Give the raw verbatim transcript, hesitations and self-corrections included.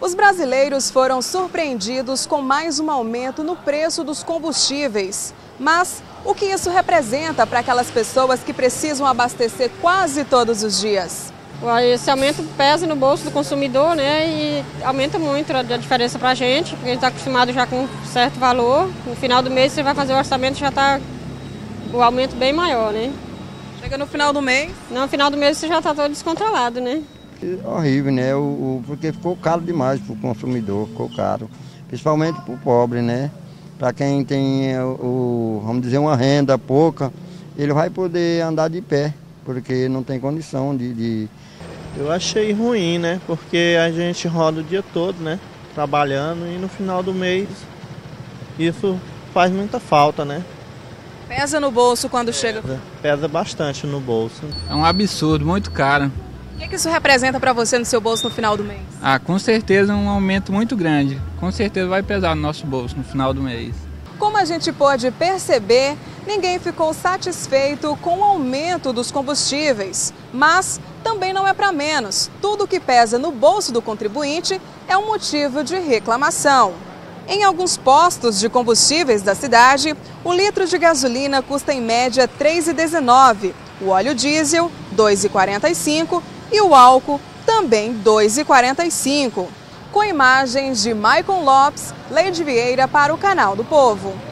Os brasileiros foram surpreendidos com mais um aumento no preço dos combustíveis. Mas o que isso representa para aquelas pessoas que precisam abastecer quase todos os dias? Esse aumento pesa no bolso do consumidor, né? E aumenta muito a diferença para a gente, porque a gente está acostumado já com um certo valor. No final do mês você vai fazer o orçamento, já está o aumento bem maior, né? Chega no final do mês? No final do mês você já está todo descontrolado, né? É horrível, né? O, o, porque ficou caro demais para o consumidor, ficou caro. Principalmente para o pobre, né? Para quem tem, o, vamos dizer, uma renda pouca, ele vai poder andar de pé, porque não tem condição de... de... Eu achei ruim, né? Porque a gente roda o dia todo, né? Trabalhando e no final do mês isso faz muita falta, né? Pesa no bolso quando pesa, chega? Pesa bastante no bolso. É um absurdo, muito caro. O que, que isso representa para você no seu bolso no final do mês? Ah, com certeza é um aumento muito grande. Com certeza vai pesar no nosso bolso no final do mês. Como a gente pôde perceber, ninguém ficou satisfeito com o aumento dos combustíveis. Mas também não é para menos. Tudo que pesa no bolso do contribuinte é um motivo de reclamação. Em alguns postos de combustíveis da cidade, o litro de gasolina custa em média três reais e dezenove centavos, o óleo diesel dois reais e quarenta e cinco centavos e o álcool também dois reais e quarenta e cinco centavos. Com imagens de Maicon Lopes, Leide Vieira para o Canal do Povo.